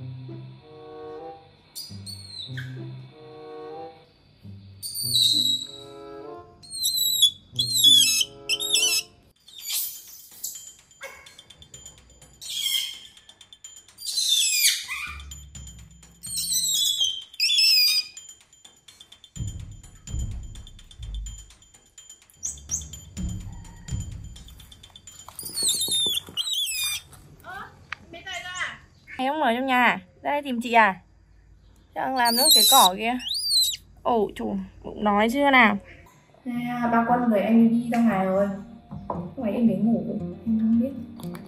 Anh không ở trong nhà à? Ra đây tìm chị à? Đang làm nước cái cỏ kia. Ồ chủ, bụng nói chưa nào. Ba Quân người anh đi ra ngoài rồi. Lúc này em đến ngủ, em không biết.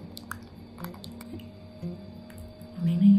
Lấy này.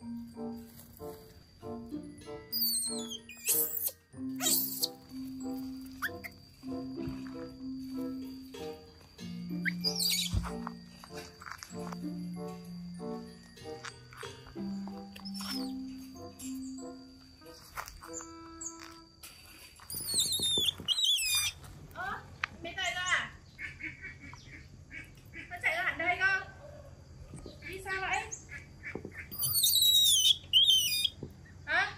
Bên này ra à? Nó chạy ra hẳn đây cơ. Đi sao vậy? Hả?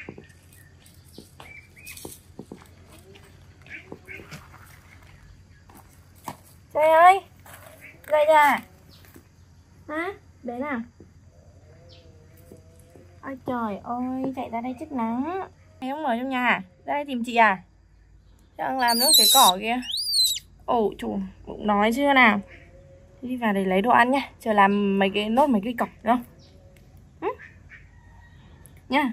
Trời ơi, dậy ra. Hả? Bé nào? Ôi trời ơi, chạy ra đây chết nắng. Mày không ở trong nhà à? Ra đây tìm chị à? Đang làm nước cái cỏ kia. Ồ chủ, bụng nói chưa nào. Đi vào để lấy đồ ăn nhá. Chờ làm nốt mấy cái cỏ được không? Ừ? Nha.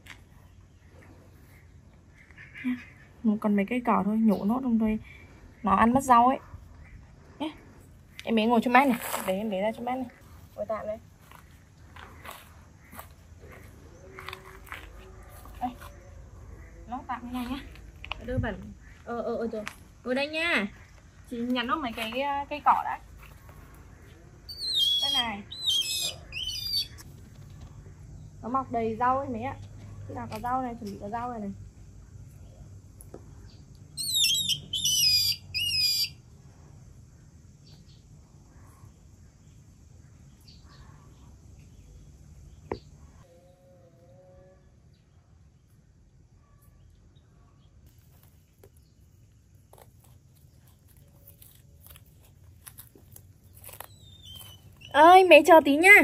Còn mấy cây cỏ thôi, nhổ nốt không thôi nó ăn mất rau ấy nhé. Em bé ngồi cho mát này, để em bé ra cho mát này, ngồi tạm đây. Đây, nó tạm như này nhá, đưa bẩn. Rồi, ngồi đây nha. Chị nhặt nốt mấy cái cây cỏ đã. Đây này, nó mọc đầy rau ấy mấy ạ. Khi nào có rau này, chuẩn bị có rau này này. Ơi, mẹ chờ tí nha.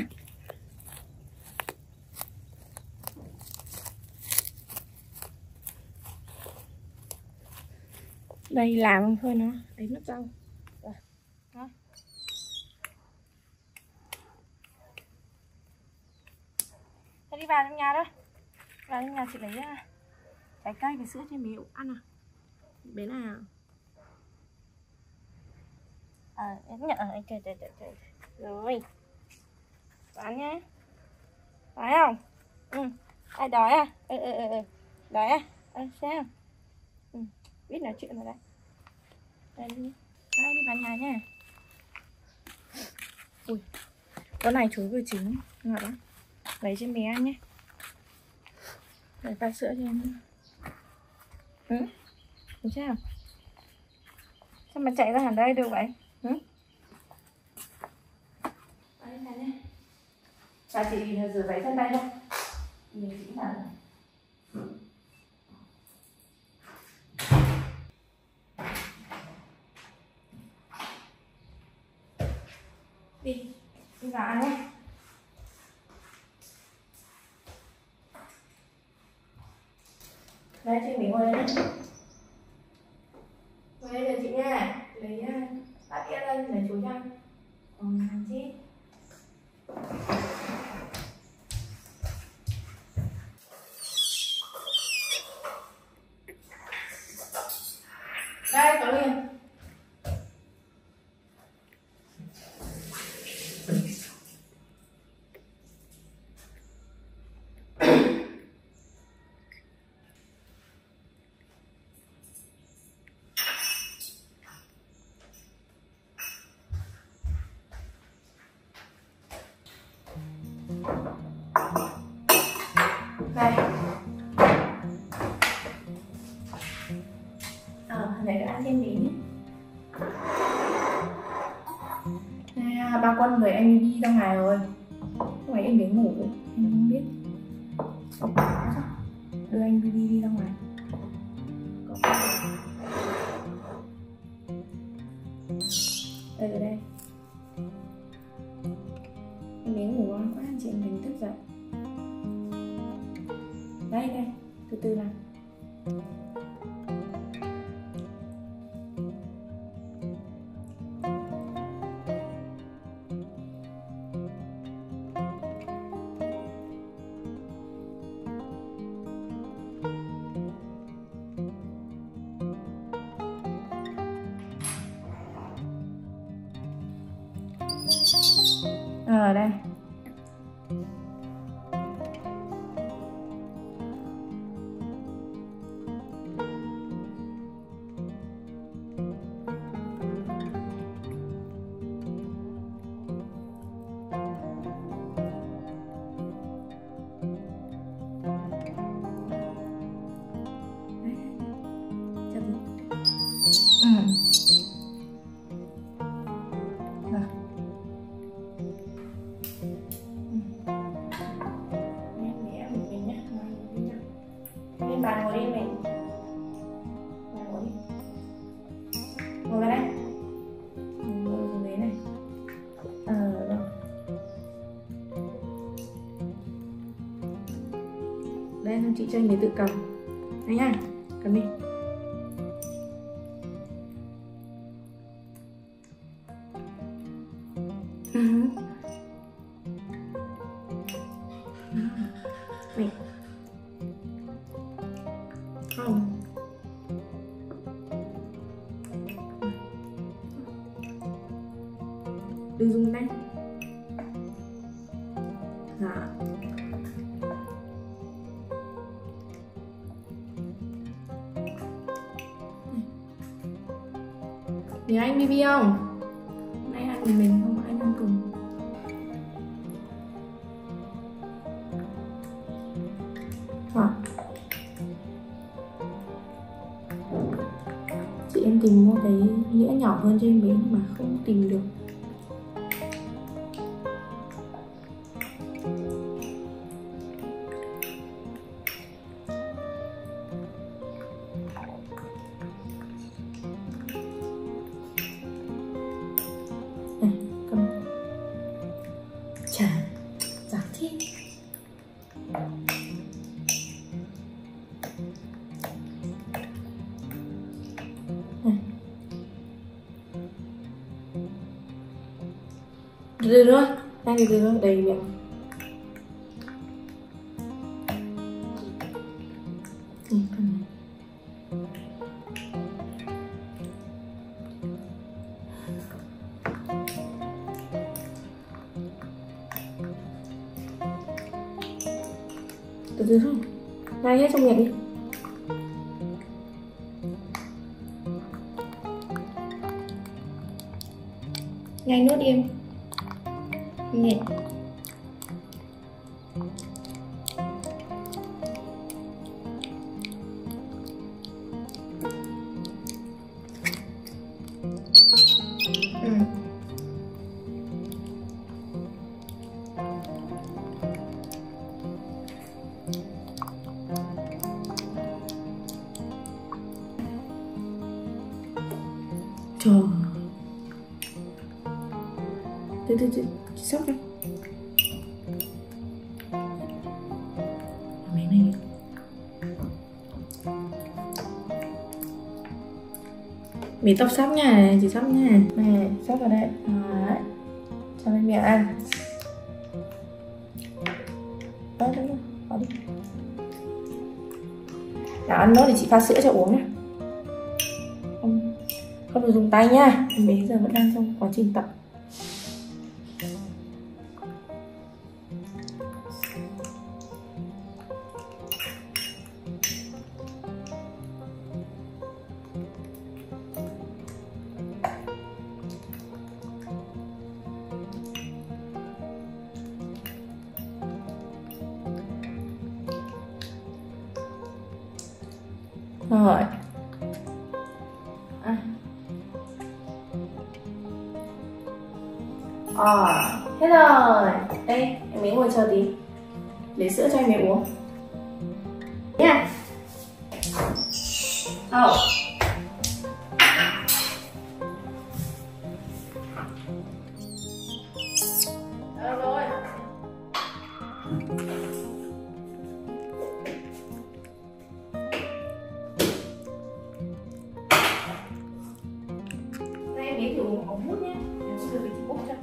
Đây làm thôi nó ấy mất rau. Rồi. Đó. Thôi đi vào trong nhà đó. Vào trong nhà chị lấy trái cây và sữa cho mẹ ăn à. Bé nào? Em nhận trời. Rồi. Ăn nhá. Đói không? Ừ. Ai đói à? Đói à? Sao? Ừ. Biết nói chuyện rồi đấy. Đây đi. Đây đi vào nhà nha. Ui. Con này chuối vừa chín ngọt lắm. Lấy cho bé ăn nhé. Để pha sữa cho em. Ừ. Sao? Sao mà chạy ra hẳn đây được vậy? Ừ? Đây này nhé. Và chị rửa váy sân bay thôi. Mình cũng làm. Đi vào ăn nhé. Đây chị mình ngồi đây nhé. Ngồi đây là chị nha. Lấy bát đĩa lên lấy chuối cho. Chị. Đây có liền. Đây. Này được ăn thêm tí nhé. Đây, ba con người anh đi ra ngoài rồi. Lúc nãy em đến ngủ, em không biết. Đưa anh đi ra ngoài. Đây ở đây. Em đến ngủ ngon quá, chị em mình thức dậy. Đây, từ từ nào. Ở đây. Bạn ngồi đi mình. Bạn ngồi đi. Ngồi vào đây. Ngồi xuống ghế này. Rồi. Đây xong chị cho anh để tự cầm. Đây nha, cầm đi. Này. Không. Đừng dùng tay. Đó. Nhớ anh Bibi không? Hôm nay ăn một mình không anh ăn cùng. Chị em tìm mua cái nghĩa nhỏ hơn cho em bé nhưng mà không tìm được. Này, cầm. Chà, giặc thế. Từ thôi, đang từ thôi, đầy miệng. Từ thôi, ngay hết trong miệng đi. Nhanh nuốt đi em. Nhẹ. Trời. Từ chị sốc em. Mấy này. Mì tóc sắp nha, chị sắp nha. Này, sắp vào đây. Đấy. Cho lên miệng ăn. Đó, bỏ đi. Nào ăn nốt thì chị pha sữa cho uống nhá. Không được dùng tay nha. Em bé giờ vẫn đang trong quá trình tập. Rồi. Hết rồi. Đây, em mới ngồi chờ tí. Lấy sữa cho em bé uống. Nha. Rồi. Đây em bé thử uống ống hút nhé. Em sẽ được chị bốc cho.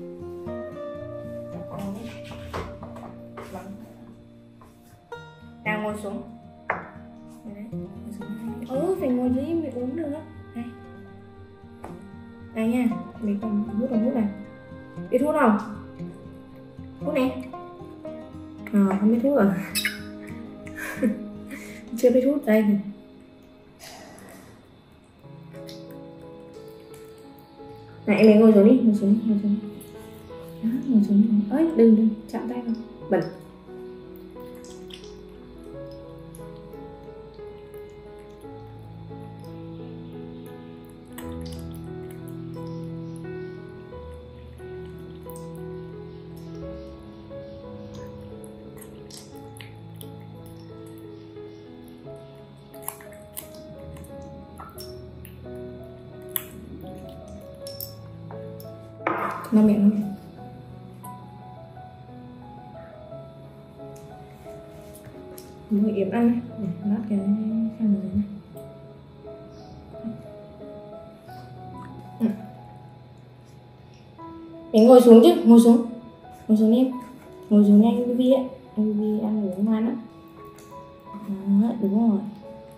Nào ngồi xuống. Đấy, ngồi xuống. Phải ngồi dưới mới uống được. Đây. Đây nha, mình còn hút ống hút này. Biết hút không? Hút nè. Không biết hút à? Chưa biết hút đây. Này em ngồi xuống đi, ngồi xuống. Đó, ngồi xuống. Ơi, đừng chạm tay vào. Bẩn. Lau miệng không? Mọi Yếm ăn để lát cái khăn ở dưới này. Mình ngồi xuống chứ, ngồi xuống đi, ngồi xuống nhanh anh Vi ấy, anh Vi ăn uống ngoan lắm. Đó, đúng rồi.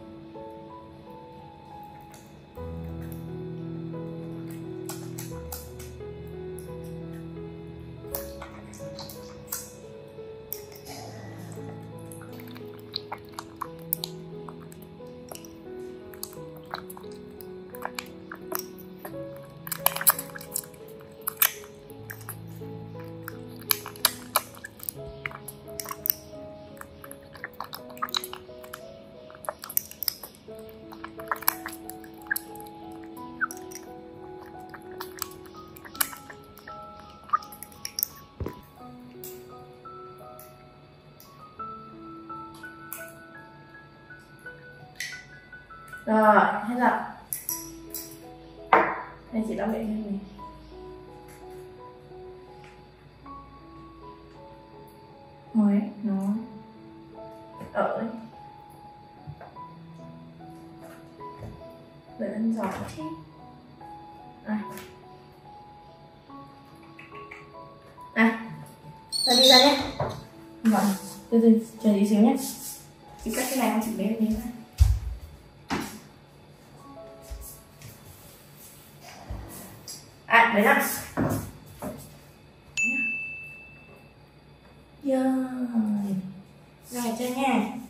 Rồi, hết rồi. Đây chị lau miệng cho mình. Rồi, nó ở đây. Để ăn giỏi chứ. À, ra đi ra nhé. Rồi, từ từ, chờ tí xíu nhé. Chị cắt cái này không chị bế lên ra. À, đấy là rồi. Rồi chơi nha.